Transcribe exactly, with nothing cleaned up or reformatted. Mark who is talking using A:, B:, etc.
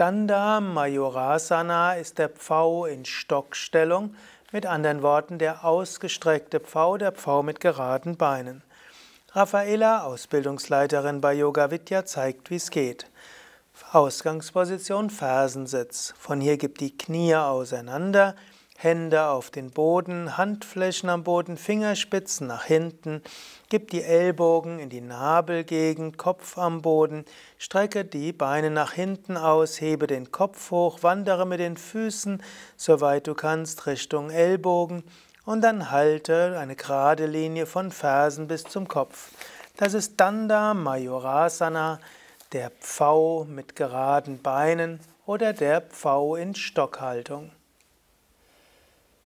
A: Danda Mayurasana ist der Pfau in Stockstellung, mit anderen Worten der ausgestreckte Pfau, der Pfau mit geraden Beinen. Raffaela, Ausbildungsleiterin bei Yoga Vidya, zeigt, wie es geht. Ausgangsposition Fersensitz. Von hier gib die Knie auseinander, Hände auf den Boden, Handflächen am Boden, Fingerspitzen nach hinten. Gib die Ellbogen in die Nabelgegend, Kopf am Boden. Strecke die Beine nach hinten aus, hebe den Kopf hoch, wandere mit den Füßen, soweit du kannst, Richtung Ellbogen. Und dann halte eine gerade Linie von Fersen bis zum Kopf. Das ist Danda Mayurasana, der Pfau mit geraden Beinen oder der Pfau in Stockhaltung.